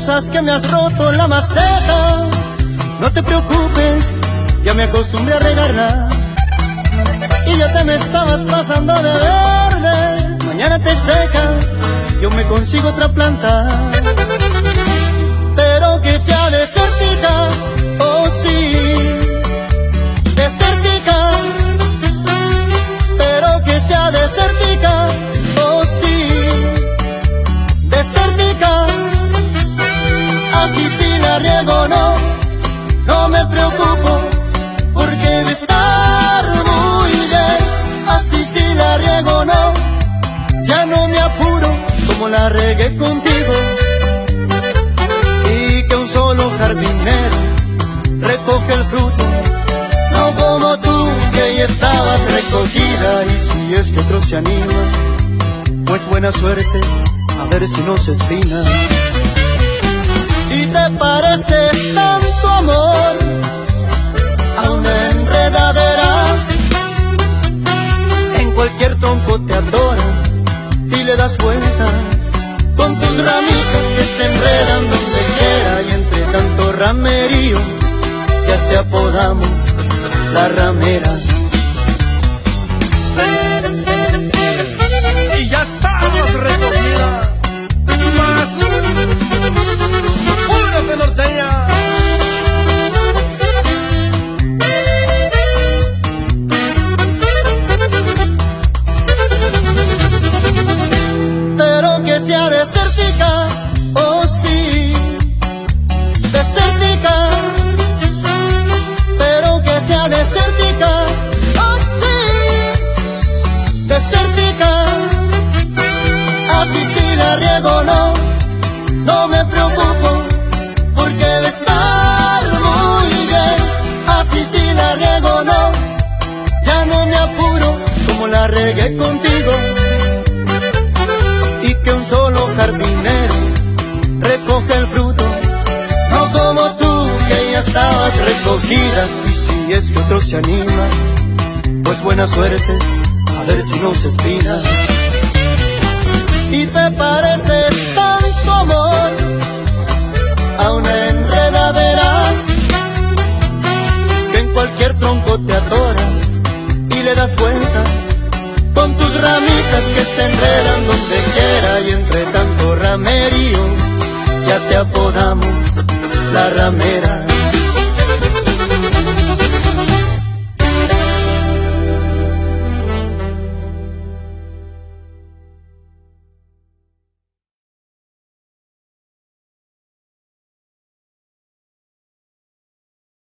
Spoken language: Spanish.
excusas que me has roto la maceta. No te preocupes, ya me acostumbré a regarla y ya te me estabas pasando de verde. Mañana te secas, yo me consigo otra planta, pero que sea desértica, oh sí, desértica, pero que sea desértica, oh sí, desértica. Así si la riego no me preocupo, porque debe estar muy bien. Así si la riego ya no me apuro, como la regué contigo. Y que un solo jardinero recoge el fruto, no como tú, que ya estabas recogida. Y si es que otro se anima, pues buena suerte, a ver si no se espina. Y te pareces tanto amor a una enredadera, en cualquier tronco te adoras y le das vueltas con tus ramitas que se enredan donde quiera. Y entre tanto ramerío ya te apodamos la ramera. Y ya estamos recogida, más puro de norteña. Pero que sea desértica, oh sí, desértica, pero que sea desértica, oh sí, desértica. Así si la riego no me preocupo, porque debe estar muy bien. Así si la riego ya no me apuro, como la regué contigo. Y que un solo jardinero recoge el fruto, no como tú, que ya estabas recogida. Y si es que otro se anima, pues buena suerte, a ver si no se espina. Y te pareces tanto amor a una enredadera, que en cualquier tronco te adoras y le das vueltas con tus ramitas que se enredan donde quiera. Y entre tanto ramerío ya te apodamos la ramera.